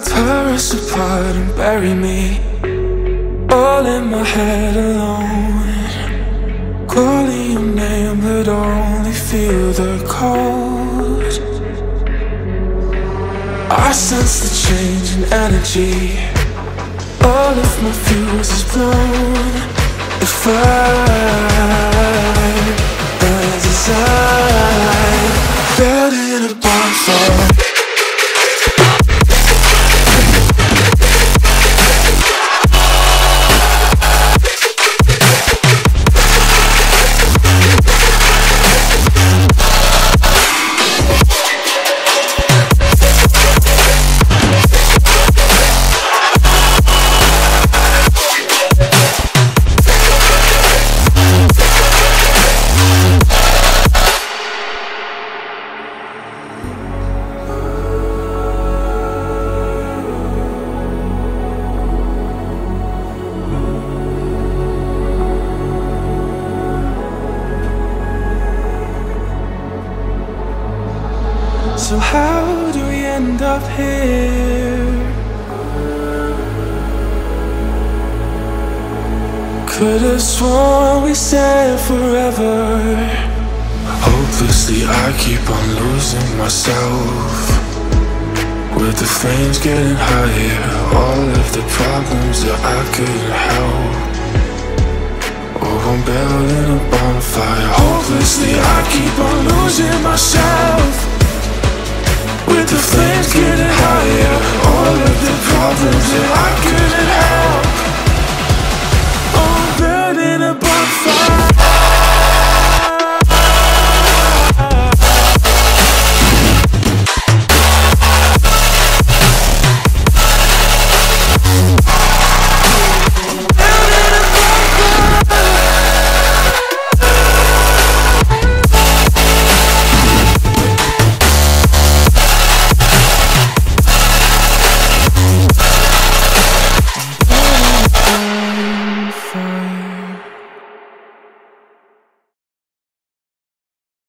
Tear us apart and bury me all in my head alone, calling your name but only feel the cold. I sense the change in energy, all of my fuse is blown. If as I buried in a bonfire. So how do we end up here? Could've sworn we said forever. Hopelessly I keep on losing myself, with the flames getting higher, all of the problems that I couldn't help. Oh, I'm building a bonfire. Hopelessly I keep on losing myself,